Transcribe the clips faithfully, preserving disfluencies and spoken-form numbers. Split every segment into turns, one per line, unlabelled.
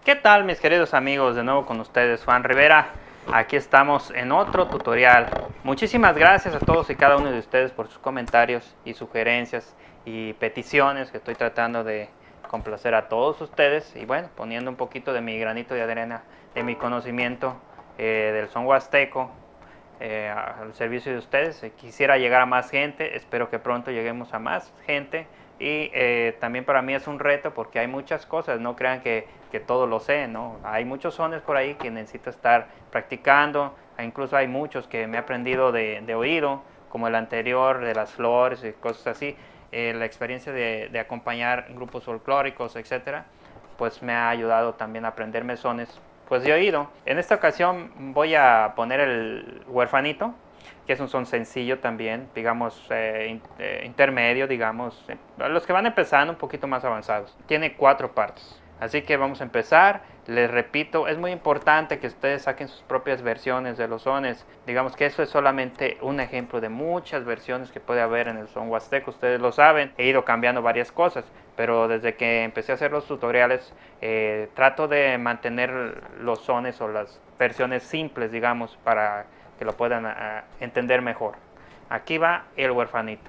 ¿Qué tal, mis queridos amigos? De nuevo con ustedes, Juan Rivera. Aquí estamos en otro tutorial. Muchísimas gracias a todos y cada uno de ustedes por sus comentarios y sugerencias y peticiones, que estoy tratando de complacer a todos ustedes y bueno, poniendo un poquito de mi granito de arena, de mi conocimiento eh, del son huasteco eh, al servicio de ustedes. Quisiera llegar a más gente, espero que pronto lleguemos a más gente. Y eh, también para mí es un reto porque hay muchas cosas, no crean que, que todo lo sé, ¿no? Hay muchos sones por ahí que necesito estar practicando, incluso hay muchos que me he aprendido de, de oído, como el anterior de las flores y cosas así. Eh, la experiencia de, de acompañar grupos folclóricos, etcétera, pues me ha ayudado también a aprenderme sones pues de oído. En esta ocasión voy a poner el huerfanito, que es un son sencillo también, digamos, eh, eh, intermedio, digamos, eh, los que van empezando un poquito más avanzados. Tiene cuatro partes, así que vamos a empezar. Les repito, es muy importante que ustedes saquen sus propias versiones de los sones. Digamos que eso es solamente un ejemplo de muchas versiones que puede haber en el son huasteco. Ustedes lo saben, he ido cambiando varias cosas, pero desde que empecé a hacer los tutoriales, eh, trato de mantener los sones o las versiones simples, digamos, para que lo puedan uh, entender mejor. Aquí va el huerfanito.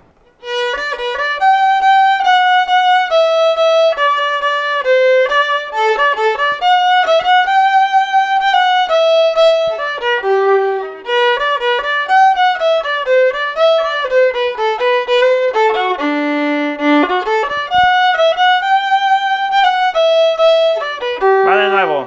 Va de nuevo.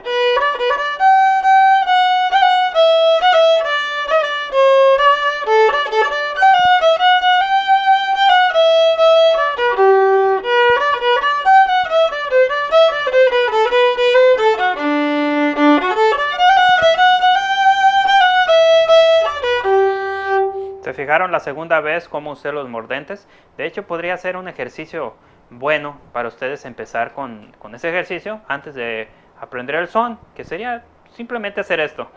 ¿Se fijaron la segunda vez cómo usé los mordentes? De hecho, podría ser un ejercicio bueno para ustedes empezar con, con ese ejercicio antes de aprender el son, que sería simplemente hacer esto.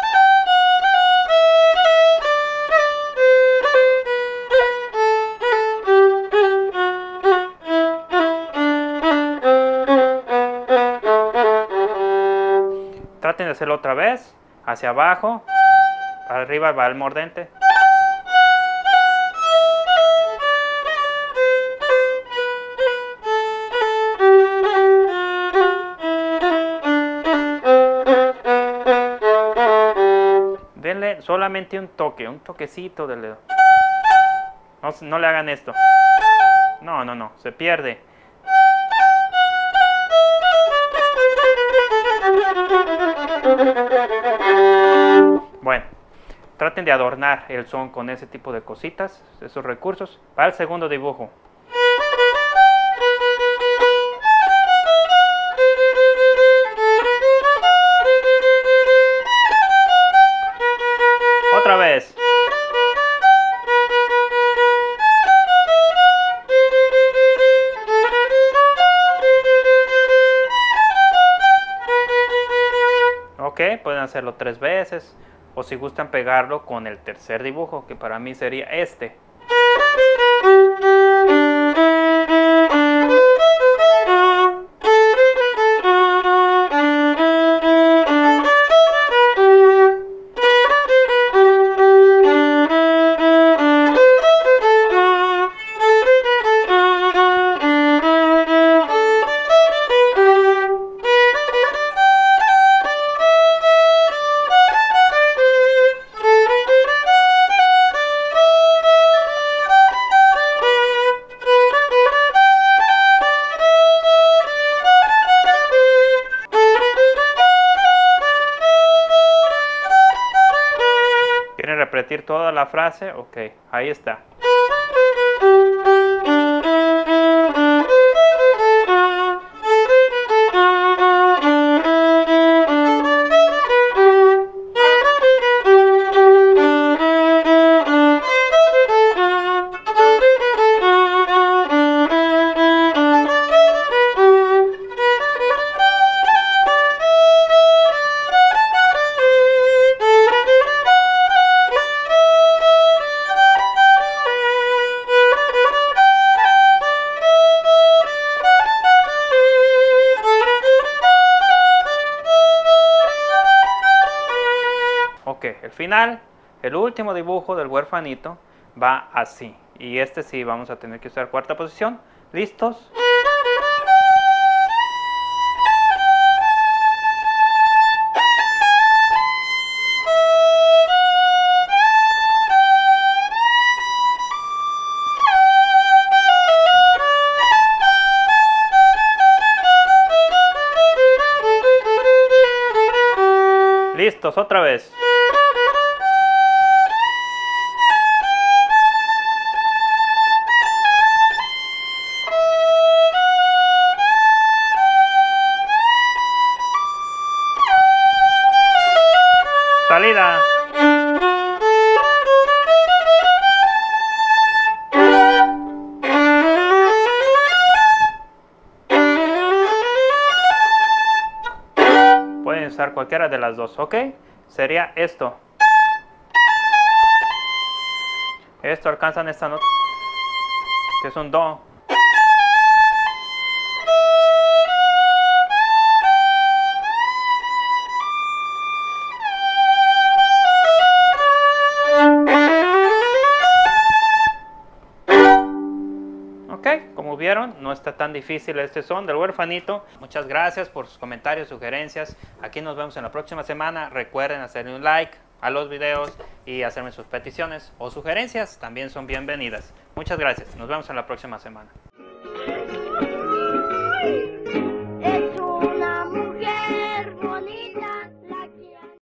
Traten de hacerlo otra vez, hacia abajo, arriba va el mordente. Denle solamente un toque, un toquecito del dedo. No, no le hagan esto. No, no, no, se pierde. Bueno, traten de adornar el son con ese tipo de cositas, esos recursos. Para el segundo dibujo. Otra vez. Ok, pueden hacerlo tres veces, o si gustan pegarlo con el tercer dibujo, que para mí sería este. ¿Quieren repetir toda la frase? Ok, ahí está. El final, el último dibujo del huerfanito va así. Y este sí vamos a tener que usar cuarta posición. ¿Listos? Listos, otra vez. Salida. Pueden usar cualquiera de las dos, ¿ok? Sería esto. Esto alcanzan esta nota, que es un do. Ok, como vieron, no está tan difícil este son del huerfanito. Muchas gracias por sus comentarios, sugerencias. Aquí nos vemos en la próxima semana. Recuerden hacerle un like a los videos y hacerme sus peticiones o sugerencias. También son bienvenidas. Muchas gracias. Nos vemos en la próxima semana.